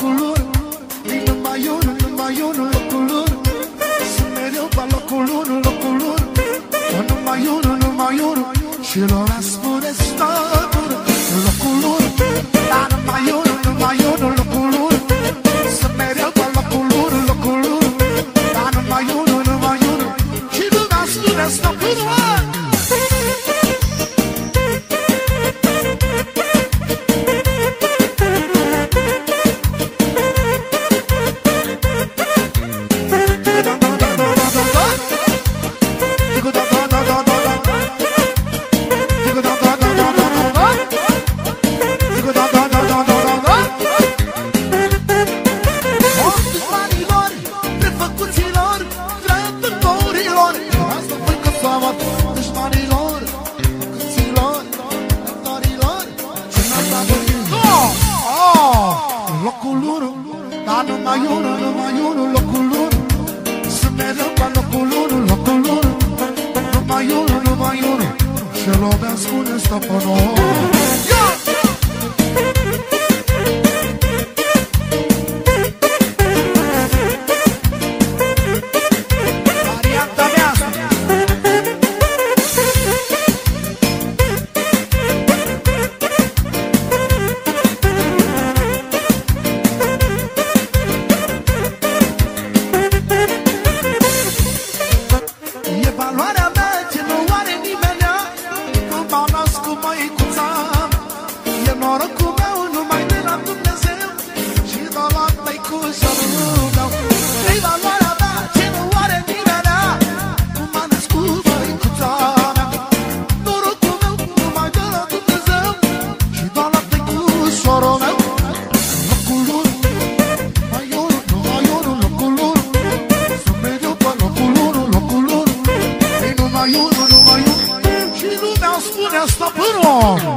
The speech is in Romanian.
locul lor. E numai unul locul lor. Sunt mereu pe locul lor. Numai unul și lumea spune stop. Locul lor, dar numai unul locul lor. Sunt mereu pe locul lor. Dar numai unul și lumea spune stop. Numai unul locul lor. Sunt mereu ca locul lor. Numai unul și lumea spune stop în norocul meu numai de la Dumnezeu și doar la tăicușorul meu. E valoarea mea ce nu are nimenea, cum m-a născut măicuța mea. Norocul meu numai de la Dumnezeu și doar la tăicușorul meu. Locul lor, numai unul locul lor. Sunt mereu pe locul lor. E numai unul și lumea spune stop în om.